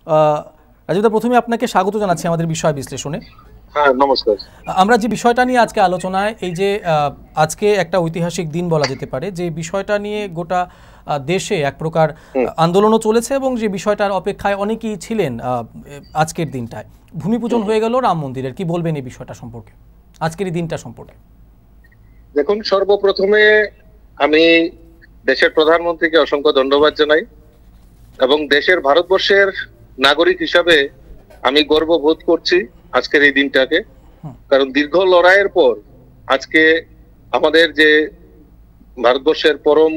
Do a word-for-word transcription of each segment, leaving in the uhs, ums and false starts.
রাজীবদা, প্রথমে আপনাকে স্বাগত জানাচ্ছি আমাদের বিষয় বিশ্লেষণে। হ্যাঁ, নমস্কার। আমরা যে বিষয়টা নিয়ে আজকে আলোচনায়, এই যে আজকে একটা ঐতিহাসিক দিন বলা যেতে পারে, যে বিষয়টা নিয়ে গোটা দেশে এক প্রকার আন্দোলনও চলেছে এবং যে বিষয়টার অপেক্ষায় অনেকেই ছিলেন আজকের দিনটায়। ভূমি পূজন হয়ে গেল রাম মন্দিরের, কি বলবেন এই বিষয়টা সম্পর্কে, আজকের এই দিনটা সম্পর্কে? দেখুন, সর্বপ্রথমে আমি দেশের প্রধানমন্ত্রীকে অসংখ্য ধন্যবাদ জানাই এবং দেশের ভারতবর্ষের নাগরিক হিসাবে আমি গর্ববোধ করছি আজকের এই দিনটাকে। কারণ দীর্ঘ লড়াইয়ের পর আজকে আমাদের যে ভারতবর্ষের পরম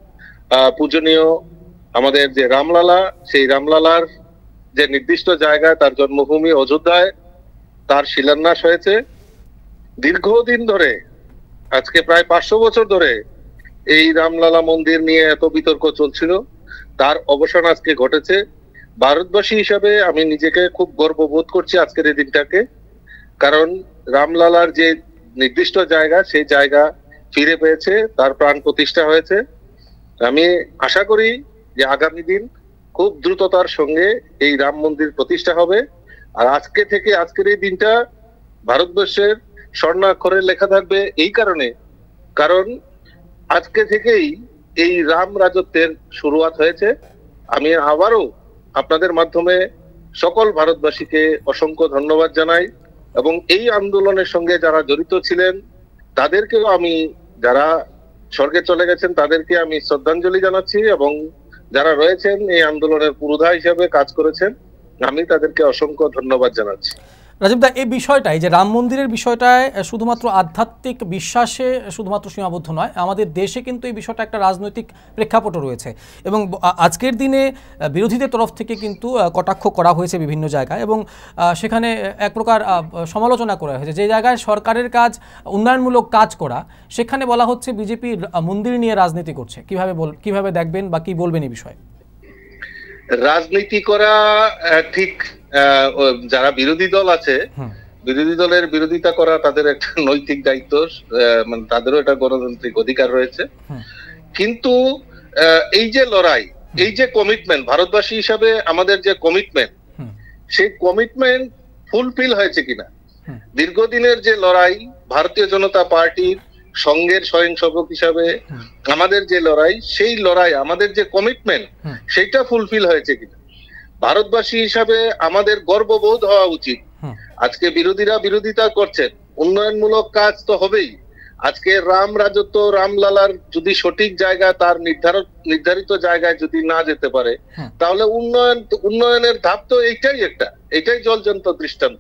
পূজনীয় আমাদের যে রামলালা, সেই রামলালার যে নির্দিষ্ট জায়গায় তার জন্মভূমি অযোধ্যায় তার শিলান্যাস হয়েছে। দীর্ঘদিন ধরে, আজকে প্রায় পাঁচশো বছর ধরে এই রামলালা মন্দির নিয়ে এত বিতর্ক চলছিল, তার অবসান আজকে ঘটেছে। ভারতবাসী হিসাবে আমি নিজেকে খুব গর্ববোধ করছি আজকের এই দিনটাকে, কারণ রামলালার যে নির্দিষ্ট জায়গা, সেই জায়গা ফিরে পেয়েছে, তার প্রাণ প্রতিষ্ঠা হয়েছে। আমি আশা করি যে আগামী দিন খুব দ্রুততার সঙ্গে এই রাম মন্দির প্রতিষ্ঠা হবে। আর আজকে থেকে আজকের এই দিনটা ভারতবর্ষের স্বর্ণাক্ষরে লেখা থাকবে এই কারণে, কারণ আজকে থেকেই এই রাম রাজত্বের শুরুয়াত হয়েছে। আমি আবারও আপনাদের মাধ্যমে সকল ভারতবাসীকে অসংখ্য ধন্যবাদ জানাই এবং এই আন্দোলনের সঙ্গে যারা জড়িত ছিলেন তাদেরকেও আমি, যারা স্বর্গে চলে গেছেন তাদেরকে আমি শ্রদ্ধাঞ্জলি জানাচ্ছি এবং যারা রয়েছেন এই আন্দোলনের পুরোধা হিসেবে কাজ করেছেন, আমি তাদেরকে অসংখ্য ধন্যবাদ জানাচ্ছি। রাজীবদা, এই বিষয়টাই যে রাম মন্দিরের বিষয়টায় শুধুমাত্র আধ্যাত্মিক বিশ্বাসে শুধুমাত্র সীমাবদ্ধ নয়, আমাদের দেশে কিন্তু এই বিষয়টা একটা রাজনৈতিক প্রেক্ষাপটও রয়েছে এবং আজকের দিনে বিরোধীদের তরফ থেকে কিন্তু কটাক্ষ করা হয়েছে বিভিন্ন জায়গায় এবং সেখানে এক প্রকার সমালোচনা করা হয়েছে। যে জায়গায় সরকারের কাজ উন্নয়নমূলক কাজ করা, সেখানে বলা হচ্ছে বিজেপি মন্দির নিয়ে রাজনীতি করছে। কিভাবে বল কিভাবে দেখবেন বা কি বলবেন এই বিষয়ে? রাজনীতি করা ঠিক, যারা বিরোধী দল আছে বিরোধী দলের বিরোধিতা করা তাদের একটা নৈতিক দায়িত্ব, মানে তাদেরও একটা গণতান্ত্রিক অধিকার রয়েছে। কিন্তু এই যে লড়াই, এই যে কমিটমেন্ট, ভারতবাসী হিসাবে আমাদের যে কমিটমেন্ট, সেই কমিটমেন্ট ফুলফিল হয়েছে কিনা। দীর্ঘদিনের যে লড়াই, ভারতীয় জনতা পার্টির সঙ্গের স্বয়ংসেবক হিসাবে আমাদের যে লড়াই, সেই লড়াই, আমাদের যে কমিটমেন্ট, সেইটা ফুলফিল হয়েছে কিনা। ভারতবাসী হিসাবে আমাদের গর্ববোধ হওয়া উচিত। আজকে বিরোধীরা বিরোধিতা করছেন, উন্নয়নমূলক কাজ তো হবেই। আজকে রাম রাজত্ব, রামলালার যদি সঠিক জায়গা, তার নির্ধারণ নির্ধারিত জায়গায় যদি না যেতে পারে, তাহলে উন্নয়ন উন্নয়নের ধাপ তো এইটাই একটা, এটাই জলজন্ত দৃষ্টান্ত।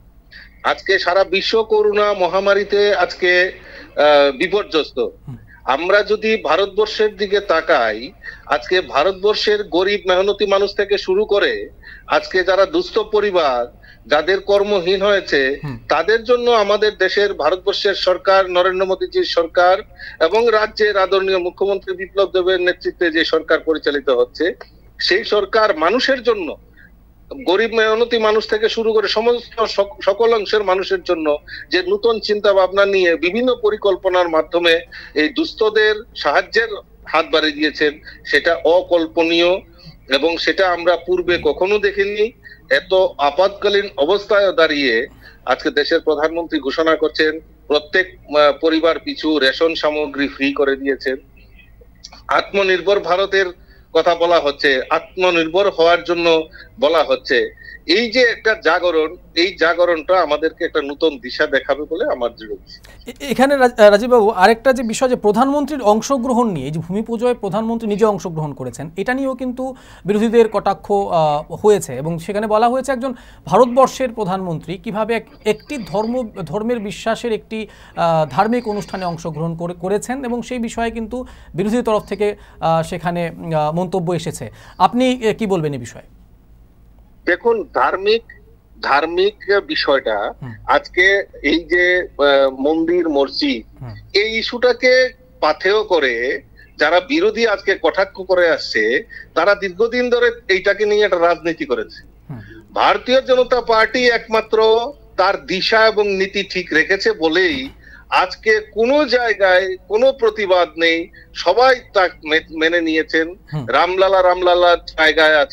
আজকে সারা বিশ্ব করোনা মহামারীতে আজকে আহ বিপর্যস্ত। আমরা যদি ভারতবর্ষের দিকে তাকাই, আজকে ভারতবর্ষের গরিব মেহনতি মানুষ থেকে শুরু করে আজকে যারা দুস্থ পরিবার, যাদের কর্মহীন হয়েছে, তাদের জন্য আমাদের দেশের ভারতবর্ষের সরকার, নরেন্দ্র মোদীজির সরকার এবং রাজ্যের আদরণীয় মুখ্যমন্ত্রী বিপ্লব দেবের নেতৃত্বে যে সরকার পরিচালিত হচ্ছে, সেই সরকার মানুষের জন্য, গরিব মেহনতি মানুষ থেকে শুরু করে সমস্ত সকল অংশের মানুষের জন্য যে নতুন চিন্তা ভাবনা নিয়ে বিভিন্ন পরিকল্পনার মাধ্যমে এই দুস্থদের সাহায্যের হাত বাড়িয়ে দিয়েছেন, সেটা অকল্পনীয় এবং সেটা আমরা পূর্বে কখনো দেখিনি। এত আপাতকালীন অবস্থায় দাঁড়িয়ে আজকে দেশের প্রধানমন্ত্রী ঘোষণা করছেন প্রত্যেক পরিবার পিছু রেশন সামগ্রী ফ্রি করে দিয়েছেন। আত্মনির্ভর ভারতের কথা বলা হচ্ছে, আত্মনির্ভর হওয়ার জন্য বলা হচ্ছে। এই যে একটা জাগরণ, এই জাগরণটা আমাদেরকে একটা নতুন দিশা দেখাবে বলে আমার দৃঢ় বিশ্বাস। এখানে রাজীববাবু, আরেকটা যে বিষয়, যে প্রধানমন্ত্রীর অংশগ্রহণ নিয়ে, এই যে ভূমি পুজোয় প্রধানমন্ত্রী নিজে অংশগ্রহণ করেছেন, এটা নিয়েও কিন্তু বিরোধীদের কটাক্ষ হয়েছে এবং সেখানে বলা হয়েছে একজন ভারতবর্ষের প্রধানমন্ত্রী কিভাবে একটি ধর্ম ধর্মের বিশ্বাসের একটি ধার্মিক অনুষ্ঠানে অংশগ্রহণ করে করেছেন এবং সেই বিষয়ে কিন্তু বিরোধীদের তরফ থেকে সেখানে মন্তব্য এসেছে। আপনি কি বলবেন এই বিষয়ে? দেখুন, ধার্মিক ধার্মিক বিষয়টা আজকে এই যে মন্দির মসজিদ, এই ইস্যুটাকে পাথেয় করে যারা বিরোধী আজকে কটাক্ষ করে আসছে, তারা দীর্ঘদিন ধরে এইটাকে নিয়ে একটা রাজনীতি করেছে। ভারতীয় জনতা পার্টি একমাত্র তার দিশা এবং নীতি ঠিক রেখেছে বলেই আজকে কোনো জায়গায় কোনো প্রতিবাদ নেই, সবাই তা মেনে নিয়েছেন। রামলালা রামলালার জায়গায় আছে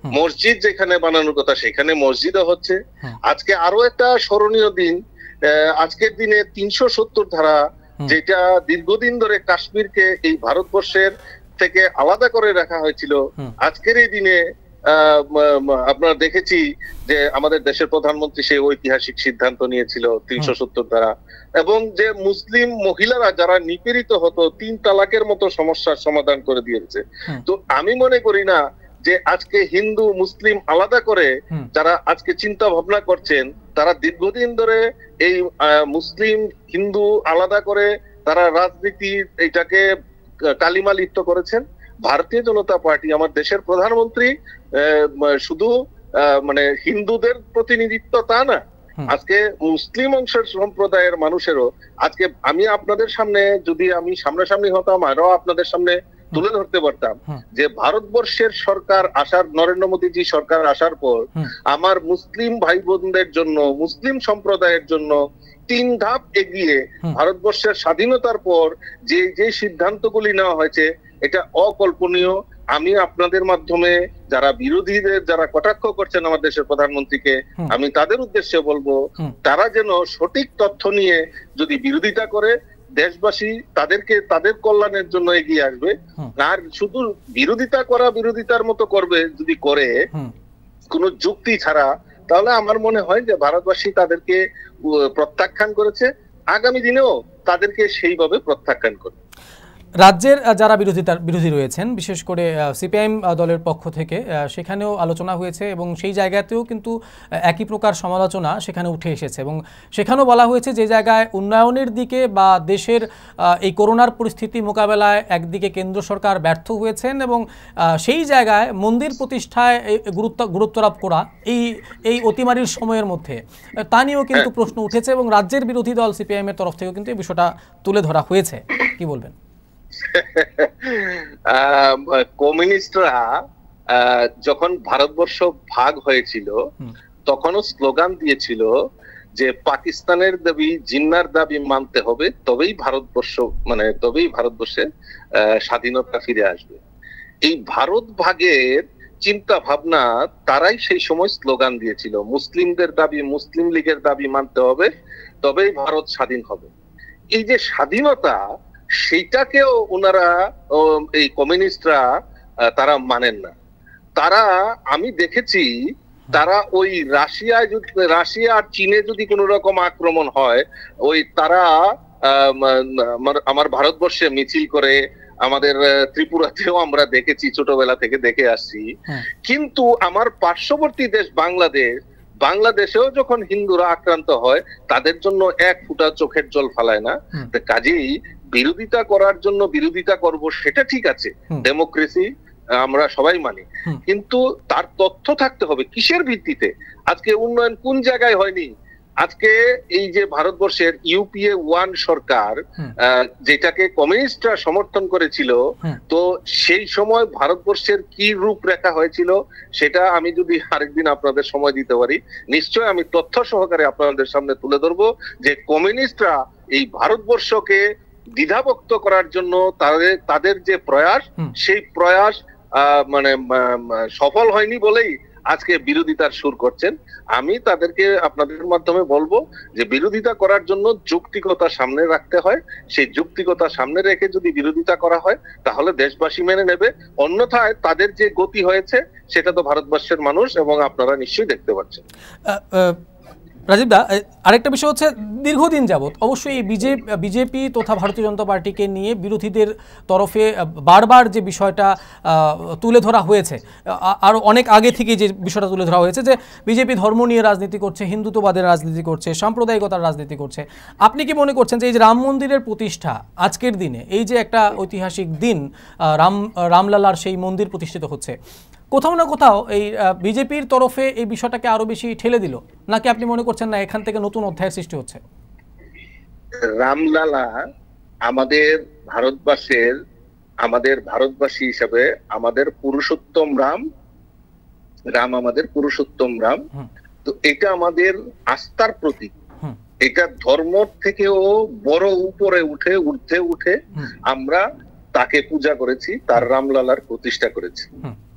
মসজিদ যেখানে বানানোর কথা সেখানে মসজিদও হচ্ছে। আজকে আরো একটা স্মরণীয় দিন, আজকের দিনে তিনশো সত্তর ধারা, যেটা দীর্ঘদিন ধরে কাশ্মীরকে এই ভারতবর্ষের থেকে আলাদা করে রাখা হয়েছিল, আজকের এই দিনে আপনারা দেখেছি যে আমাদের দেশের প্রধানমন্ত্রী সেই ঐতিহাসিক সিদ্ধান্ত নিয়েছিল তিনশো সত্তর ধারা, এবং যে মুসলিম মহিলারা যারা নিপীড়িত হতো তিন তালাকের মতো সমস্যার সমাধান করে দিয়েছে। তো আমি মনে করি না যে আজকে হিন্দু মুসলিম আলাদা করে যারা আজকে চিন্তা ভাবনা করছেন, তারা দীর্ঘদিন ধরে এই মুসলিম হিন্দু আলাদা করে তারা রাজনীতি এটাকে কালিমা লিপ্ত করেছেন। ভারতীয় জনতা পার্টি, আমার দেশের প্রধানমন্ত্রী শুধু মানে হিন্দুদের প্রতিনিধিত্ব তা না, আজকে মুসলিম অংশের সম্প্রদায়ের মানুষেরও আজকে আমি আপনাদের সামনে যদি আমি সামনাসামনি হতাম আরো আপনাদের সামনে তুলে ধরতে পারতাম যে ভারতবর্ষের সরকার আসার, নরেন্দ্র মোদীজি সরকার আসার পর আমার মুসলিম ভাই বোনদের জন্য, মুসলিম সম্প্রদায়ের জন্য তিন ধাপ এগিয়ে ভারতবর্ষের স্বাধীনতার পর যে যে সিদ্ধান্তগুলি নেওয়া হয়েছে এটা অকল্পনীয়। আমি আপনাদের মাধ্যমে যারা বিরোধীদের যারা কটাক্ষ করছেন আমার দেশের প্রধানমন্ত্রীকে, আমি তাদের উদ্দেশ্যে বলবো তারা যেন সঠিক তথ্য নিয়ে যদি বিরোধিতা করে, দেশবাসী তাদেরকে তাদের কল্যাণের জন্য এগিয়ে আসবে। আর শুধু বিরোধিতা করা বিরোধিতার মতো করবে যদি করে কোনো যুক্তি ছাড়া, তাহলে আমার মনে হয় যে ভারতবাসী তাদেরকে প্রত্যাখ্যান করেছে, আগামী দিনেও তাদেরকে সেইভাবে প্রত্যাখ্যান করবে। রাজ্যের যারা বিরোধিতার বিরোধী রয়েছেন, বিশেষ করে সিপিআইএম দলের পক্ষ থেকে, সেখানেও আলোচনা হয়েছে এবং সেই জায়গাতেও কিন্তু একই প্রকার সমালোচনা সেখানে উঠে এসেছে এবং সেখানেও বলা হয়েছে যে জায়গায় উন্নয়নের দিকে বা দেশের এই করোনার পরিস্থিতি মোকাবেলায় একদিকে কেন্দ্র সরকার ব্যর্থ হয়েছেন এবং সেই জায়গায় মন্দির প্রতিষ্ঠায় গুরুত্ব গুরুত্বারোপ করা এই এই অতিমারির সময়ের মধ্যে তা নিয়েও কিন্তু প্রশ্ন উঠেছে এবং রাজ্যের বিরোধী দল সিপিআইএম এর তরফ থেকেও কিন্তু এই বিষয়টা তুলে ধরা হয়েছে। কি বলবেন? কমিউনিস্টরা যখন ভারতবর্ষ ভাগ হয়েছিল তখনও স্লোগান দিয়েছিল যে পাকিস্তানের দাবি, জিন্নার দাবি মানতে হবে, তবেই ভারতবর্ষ মানে তবেই ভারতবর্ষে স্বাধীনতা ফিরে আসবে। এই ভারত ভাগের চিন্তা ভাবনা তারাই সেই সময় স্লোগান দিয়েছিল, মুসলিমদের দাবি, মুসলিম লীগের দাবি মানতে হবে, তবেই ভারত স্বাধীন হবে। এই যে স্বাধীনতা, সেইটাকেও ওনারা এই কমিউনিস্টরা তারা মানেন না। তারা, আমি দেখেছি তারা ওই রাশিয়ায় যদি রাশিয়া আর চীনে যদি কোন রকম আক্রমণ হয়, ওই তারা আমার ভারতবর্ষে মিছিল করে, আমাদের ত্রিপুরাতেও আমরা দেখেছি, ছোটবেলা থেকে দেখে আসছি। কিন্তু আমার পার্শ্ববর্তী দেশ বাংলাদেশ, বাংলাদেশেও যখন হিন্দুরা আক্রান্ত হয় তাদের জন্য এক ফুটা চোখের জল ফালায় না। কাজেই বিরোধিতা করার জন্য বিরোধিতা করব, সেটা ঠিক আছে, ডেমোক্রেসি আমরা সবাই মানি, কিন্তু তার তথ্য থাকতে হবে কিসের ভিত্তিতে। আজকে উন্নয়ন কোন জায়গায় হয়নি? আজকে এই যে ভারতবর্ষের ইউপিএ ওয়ান সরকার যেটাকে কমিউনিস্টরা সমর্থন করেছিল, তো সেই সময় ভারতবর্ষের কি রূপরেখা হয়েছিল সেটা আমি যদি আরেকদিন আপনাদের সময় দিতে পারি, নিশ্চয় আমি তথ্য সহকারে আপনাদের সামনে তুলে ধরবো যে কমিউনিস্টরা এই ভারতবর্ষকে দ্বিধাভক্ত করার জন্য তাদের তাদের যে প্রয়াস, সেই প্রয়াস মানে সফল হয়নি বলেই আজকে বিরোধিতার সুর করছেন। আমি তাদেরকে আপনাদের মাধ্যমে বলবো যে বিরোধিতা করার জন্য যৌক্তিকতা সামনে রাখতে হয়, সেই যৌক্তিকতা সামনে রেখে যদি বিরোধিতা করা হয় তাহলে দেশবাসী মেনে নেবে, অন্যথায় তাদের যে গতি হয়েছে সেটা তো ভারতবর্ষের মানুষ এবং আপনারা নিশ্চয়ই দেখতে পাচ্ছেন। রাজীব দা, আরেকটা বিষয় হচ্ছে দীর্ঘদিন যাবৎ অবশ্যই বিজেপি তথা ভারতীয় জনতা পার্টিকে নিয়ে বিরোধীদের তরফে বারবার যে বিষয়টা তুলে ধরা হয়েছে, আরও অনেক আগে থেকে যে বিষয়টা তুলে ধরা হয়েছে যে বিজেপি ধর্ম নিয়ে রাজনীতি করছে, হিন্দুত্ববাদের রাজনীতি করছে, সাম্প্রদায়িকতার রাজনীতি করছে। আপনি কি মনে করছেন যে এই যে রাম মন্দিরের প্রতিষ্ঠা আজকের দিনে, এই যে একটা ঐতিহাসিক দিন, রাম রামলালার সেই মন্দির প্রতিষ্ঠিত হচ্ছে, কোথাও না কোথাও এই বিজেপির তরফে এই বিষয়টাকে আরো বেশি ঠেলে দিল, নাকি আপনি মনে করছেন না এখান থেকে নতুন অধ্যায়ের সৃষ্টি হচ্ছে? রামলালা আমাদের ভারতবর্ষের, আমাদের ভারতবাসী হিসাবে আমাদের পুরুষোত্তম রাম, রাম আমাদের পুরুষোত্তম রাম, তো এটা আমাদের আস্থার প্রতীক। এটা ধর্ম থেকেও বড় উপরে উঠে উঠে উঠে আমরা তাকে পূজা করেছি, তার রামলালার প্রতিষ্ঠা করেছি।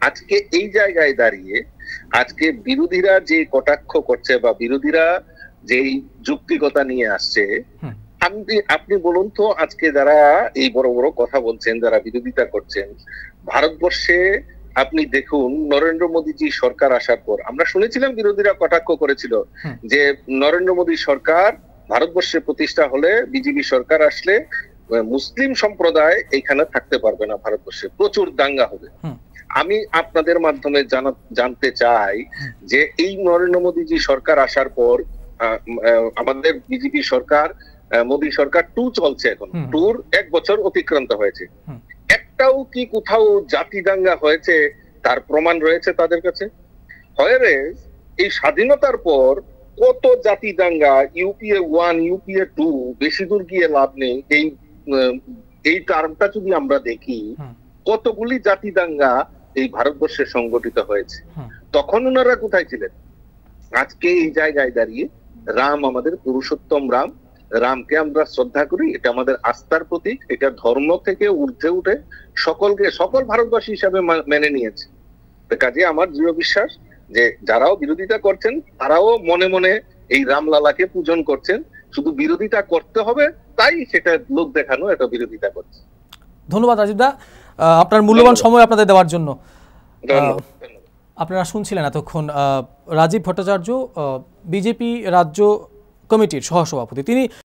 আজকে এই জায়গায় দাঁড়িয়ে আজকে বিরোধীরা যে কটাক্ষ করছে বা বিরোধীরা যেই যুক্তিকতা নিয়ে আসছে, আপনি আপনি বলুন তো, আজকে যারা এই বড় বড় কথা বলছেন, যারা বিরোধিতা করছেন, ভারতবর্ষে আপনি দেখুন নরেন্দ্র মোদীজি সরকার আসার পর আমরা শুনেছিলাম বিরোধীরা কটাক্ষ করেছিল যে নরেন্দ্র মোদী সরকার ভারতবর্ষে প্রতিষ্ঠা হলে, বিজেপি সরকার আসলে মুসলিম সম্প্রদায় এখানে থাকতে পারবে না, ভারতবর্ষে প্রচুর দাঙ্গা হবে। আমি আপনাদের মাধ্যমে জানতে চাই যে এই নরেন্দ্র মোদীজি সরকার আসার পর আমাদের বিজেপি সরকার, মোদী সরকার টু চলছে, এখন টুর এক বছর অতিক্রান্ত হয়েছে, একটাও কি কোথাও জাতি দাঙ্গা হয়েছে তার প্রমাণ রয়েছে তাদের কাছে? হয়েরেস এই স্বাধীনতার পর কত জাতি দাঙ্গা, ইউপিএ ওয়ান ইউপিএ টু, বেশি দূর গিয়ে লাভ নেই, এই এই টার্মটা যদি আমরা দেখি, কতগুলি জাতি দাঙ্গা এই ভারতবর্ষে সংগঠিত হয়েছে। তখন ওনারা কোথায় ছিলেন? আজকে এই জায়গায় দাঁড়িয়ে রাম আমাদের পুরুষোত্তম রাম, রামকে আমরা শ্রদ্ধা করি, এটা আমাদের আস্থার প্রতীক, এটা ধর্ম থেকে ঊর্ধ্বে উঠে সকলকে সকল ভারতবাসী হিসাবে মেনে নিয়েছে। কাজে আমার দৃঢ় বিশ্বাস যে যারাও বিরোধিতা করছেন তারাও মনে মনে এই রামলালাকে পূজন করছেন, শুধু বিরোধিতা করতে হবে তাই সেটা লোক দেখানো এটা বিরোধিতা করছে। ধন্যবাদ রাজীব দা, আপনার মূল্যবান সময় আপনাদের দেওয়ার জন্য। আপনারা শুনছিলেন এতক্ষণ রাজীব ভট্টাচার্য, বিজেপি রাজ্য কমিটির সহসভাপতি। তিনি